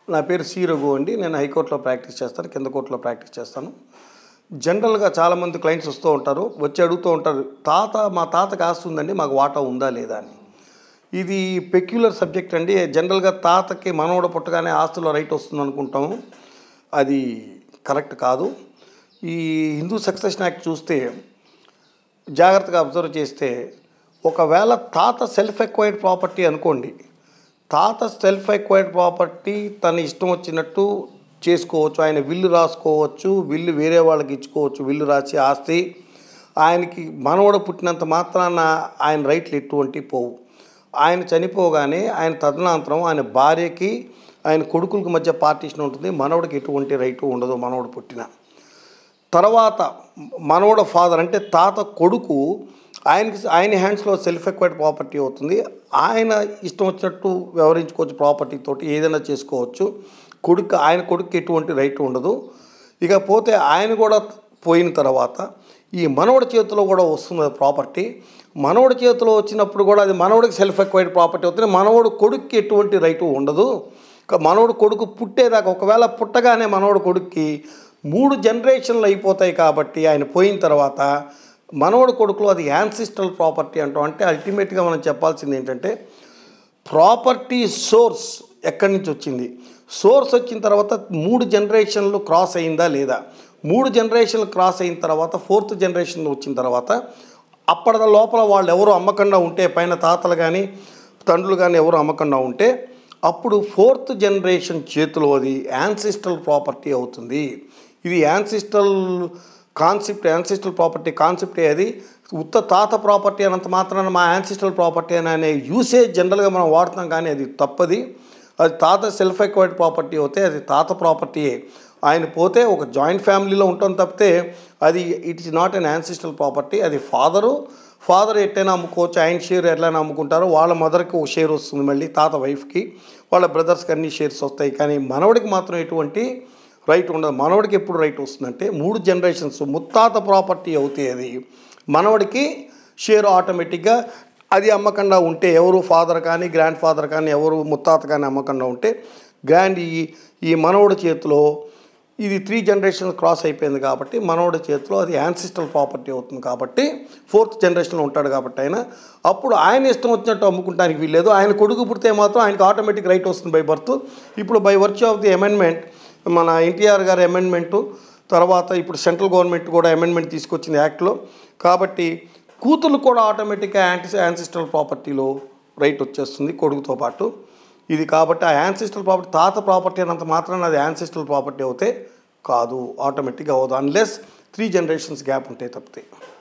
నా పేరు సి రఘు అండి. నేను హైకోర్టులో ప్రాక్టీస్ చేస్తాను, కింద కోర్టులో ప్రాక్టీస్ చేస్తాను. జనరల్గా చాలామంది క్లయింట్స్ వస్తూ ఉంటారు, వచ్చి అడుగుతూ ఉంటారు, మా తాతకి ఆస్తి ఉందండి, మాకు వాటా ఉందా లేదా అని. ఇది పెక్యులర్ సబ్జెక్ట్ అండి. జనరల్గా తాతకి మనవడ పుట్టగానే ఆస్తిలో రైట్ వస్తుంది అనుకుంటాము, అది కరెక్ట్ కాదు. ఈ హిందూ సక్సెషన్ యాక్ట్ చూస్తే, జాగ్రత్తగా అబ్జర్వ్ చేస్తే, ఒకవేళ తాత సెల్ఫ్ ఎక్వైర్డ్ ప్రాపర్టీ అనుకోండి, తాత సెల్ఫ్ ఎక్వైర్డ్ ప్రాపర్టీ తన ఇష్టం వచ్చినట్టు చేసుకోవచ్చు. ఆయన విల్లు రాసుకోవచ్చు, విల్లు వేరే వాళ్ళకి ఇచ్చుకోవచ్చు. విల్లు రాసి ఆస్తి ఆయనకి మనవడ పుట్టినంత మాత్రాన ఆయన రైట్లు ఎటువంటి పోవు. ఆయన చనిపోగానే ఆయన తదనంతరం ఆయన భార్యకి ఆయన కొడుకులకి మధ్య పార్టీషన్ ఉంటుంది. మనవడికి ఎటువంటి రైటు ఉండదు. మనవడు పుట్టిన తర్వాత మనవడ ఫాదర్ అంటే తాత కొడుకు ఆయన హ్యాండ్స్లో సెల్ఫ్ ఎక్వైర్డ్ ప్రాపర్టీ అవుతుంది. ఆయన ఇష్టం వచ్చినట్టు వ్యవహరించుకోవచ్చు, ప్రాపర్టీ తోటి ఏదైనా చేసుకోవచ్చు. ఆయన కొడుకు ఎటువంటి రైట్ ఉండదు. ఇకపోతే ఆయన కూడా పోయిన తర్వాత ఈ మనవడి చేతిలో కూడా వస్తుంది ప్రాపర్టీ. మనవడి చేతిలో వచ్చినప్పుడు కూడా అది మనవడికి సెల్ఫ్ ఎక్వైర్డ్ ప్రాపర్టీ అవుతుంది. మనవడు కొడుక్కి ఎటువంటి రైటు ఉండదు. మనవడు కొడుకు పుట్టేదాకా, ఒకవేళ పుట్టగానే మనవడు కొడుక్కి 3 జనరేషన్లు అయిపోతాయి కాబట్టి ఆయన పోయిన తర్వాత మనవడు కొడుకులో అది యాన్సిస్ట్రల్ ప్రాపర్టీ అంటాం. అంటే అల్టిమేట్గా మనం చెప్పాల్సింది ఏంటంటే, ప్రాపర్టీ సోర్స్ ఎక్కడి నుంచి వచ్చింది, సోర్స్ వచ్చిన తర్వాత 3 జనరేషన్లు క్రాస్ అయిందా లేదా, 3 జనరేషన్లు క్రాస్ అయిన తర్వాత 4th జనరేషన్ వచ్చిన తర్వాత అప్పటి లోపల వాళ్ళు ఎవరు అమ్మకుండా ఉంటే, పైన తాతలు కానీ తండ్రులు కానీ ఎవరు అమ్మకుండా ఉంటే, అప్పుడు 4th జనరేషన్ చేతిలో అది యాన్సిస్ట్రల్ ప్రాపర్టీ అవుతుంది. ఇది యాన్సిస్ట్రల్ ప్రాపర్టీ కాన్సెప్టే. అది ఉత్త తాత ప్రాపర్టీ అనంత మాత్రాన మా యాన్సిస్ట్రల్ ప్రాపర్టీ అనే యూసేజ్ జనరల్గా మనం వాడుతున్నాం, కానీ అది తప్పది. అది తాత సెల్ఫ్ ఎక్వైర్డ్ ప్రాపర్టీ అవుతే అది తాత ప్రాపర్టీయే. ఆయన పోతే ఒక జాయింట్ ఫ్యామిలీలో ఉంటాం తప్పితే అది it is not an ancestral property. అది ఫాదర్ ఎట్టైనా అమ్ముకోవచ్చు, ఆయన షేర్ ఎట్లయినా అమ్ముకుంటారు. వాళ్ళ మదర్కి ఒక షేర్ వస్తుంది, మళ్ళీ తాత వైఫ్కి, వాళ్ళ బ్రదర్స్కి అన్ని షేర్స్ వస్తాయి. కానీ మనవడికి మాత్రం ఎటువంటి రైట్ ఉండదు. మనవడికి ఎప్పుడు రైట్ వస్తుందంటే 3 జనరేషన్స్ ముత్తాత ప్రాపర్టీ అవుతే అది మనవడికి షేర్ ఆటోమేటిక్గా. అది అమ్మకుండా ఉంటే ఎవరు ఫాదర్ కానీ గ్రాండ్ ఫాదర్ కానీ ఎవరు ముత్తాత కానీ అమ్మకుండా ఉంటే ఈ మనవడి చేతిలో ఇది 3 జనరేషన్ క్రాస్ అయిపోయింది కాబట్టి మనవడి చేతిలో అది యాన్సిస్ట్రల్ ప్రాపర్టీ అవుతుంది. కాబట్టి 4th జనరేషన్లో ఉంటాడు కాబట్టి అప్పుడు ఆయన ఇష్టం వచ్చినట్టు అమ్ముకుంటానికి వీల్లేదు. ఆయన కొడుకు పుడితే మాత్రం ఆయనకు ఆటోమేటిక్ రైట్ వస్తుంది బై బర్త్. ఇప్పుడు by virtue of the amendment, మన ఎన్టీఆర్ గారి అమెండ్మెంటు తర్వాత ఇప్పుడు సెంట్రల్ గవర్నమెంట్ కూడా అమెండ్మెంట్ తీసుకొచ్చింది యాక్ట్లో. కాబట్టి కూతురు కూడా ఆటోమేటిక్గా యాన్సిస్ట్రల్ ప్రాపర్టీలో రైట్ వచ్చేస్తుంది కొడుకుతో పాటు. ఇది కాబట్టి ఆ యాన్సిస్ట్రల్ ప్రాపర్టీ తాత ప్రాపర్టీ అన్నంత మాత్రాన అది యాన్సిస్ట్రల్ ప్రాపర్టీ అవుతే కాదు, ఆటోమేటిక్గా అవ్వదు, అన్లెస్ 3 జనరేషన్స్ గ్యాప్ ఉంటే తప్పితే.